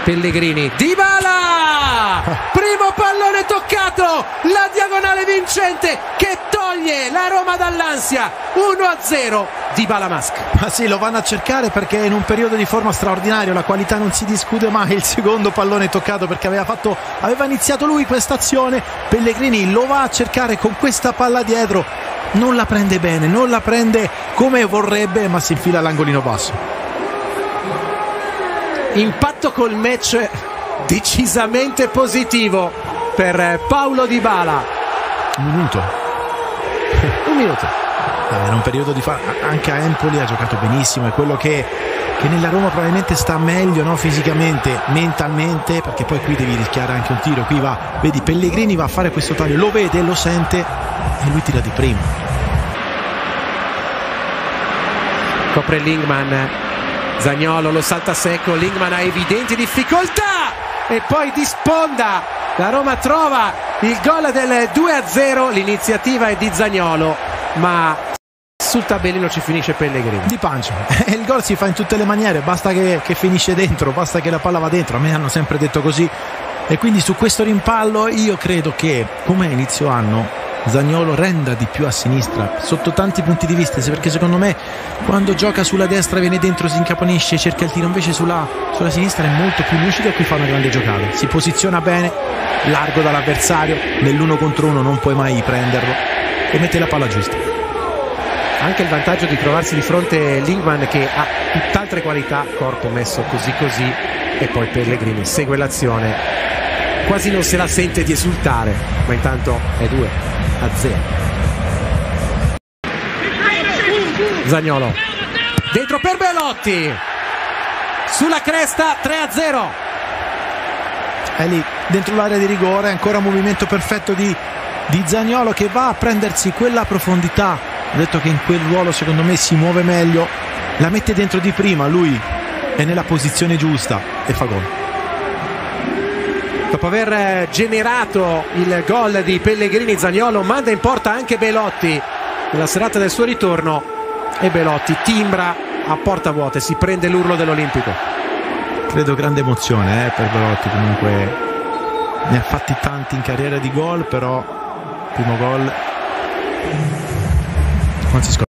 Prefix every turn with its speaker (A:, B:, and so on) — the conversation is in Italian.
A: Pellegrini, Dybala, primo pallone toccato, la diagonale vincente che toglie la Roma dall'ansia. 1-0, Dybala Mask.
B: Ma sì, lo vanno a cercare perché è in un periodo di forma straordinario, la qualità non si discute mai. Il secondo pallone toccato perché aveva iniziato lui questa azione. Pellegrini lo va a cercare con questa palla dietro, non la prende bene, non la prende come vorrebbe, ma si infila all'angolino basso.
A: Impatto col match decisamente positivo per Paulo Dybala.
B: Un minuto. Era un periodo di anche a Empoli ha giocato benissimo, è quello che nella Roma probabilmente sta meglio, no? Fisicamente, mentalmente, perché poi qui devi rischiare anche un tiro. Qui va, vedi, Pellegrini va a fare questo taglio, lo vede, lo sente e lui tira di prima.
A: Copre Lingman, Zaniolo lo salta secco, Lingman ha evidenti difficoltà e poi di sponda la Roma trova il gol del 2-0. L'iniziativa è di Zaniolo, ma sul tabellino ci finisce Pellegrini.
B: Di pancia. Il gol si fa in tutte le maniere, basta che finisce dentro, basta che la palla va dentro. A me hanno sempre detto così, e quindi su questo rimpallo io credo che come inizio anno Zaniolo renda di più a sinistra sotto tanti punti di vista, perché secondo me quando gioca sulla destra viene dentro, si incaponisce, cerca il tiro, invece sulla sinistra è molto più lucido e qui fa una grande giocata, si posiziona bene, largo dall'avversario, nell'uno contro uno non puoi mai prenderlo e mette la palla giusta.
A: Anche il vantaggio di trovarsi di fronte Lingman, che ha tutt'altre qualità, corpo messo così e poi Pellegrini segue l'azione, quasi non se la sente di esultare, ma intanto è 2-0. Zaniolo dentro per Belotti, sulla cresta, 3-0.
B: È lì dentro l'area di rigore, ancora un movimento perfetto di Zaniolo che va a prendersi quella profondità. Ho detto che in quel ruolo secondo me si muove meglio, la mette dentro di prima, lui è nella posizione giusta e fa gol.
A: Dopo aver generato il gol di Pellegrini, Zaniolo manda in porta anche Belotti nella serata del suo ritorno e Belotti timbra a porta vuota e si prende l'urlo dell'Olimpico.
B: Credo grande emozione per Belotti, comunque ne ha fatti tanti in carriera di gol, però primo gol quasi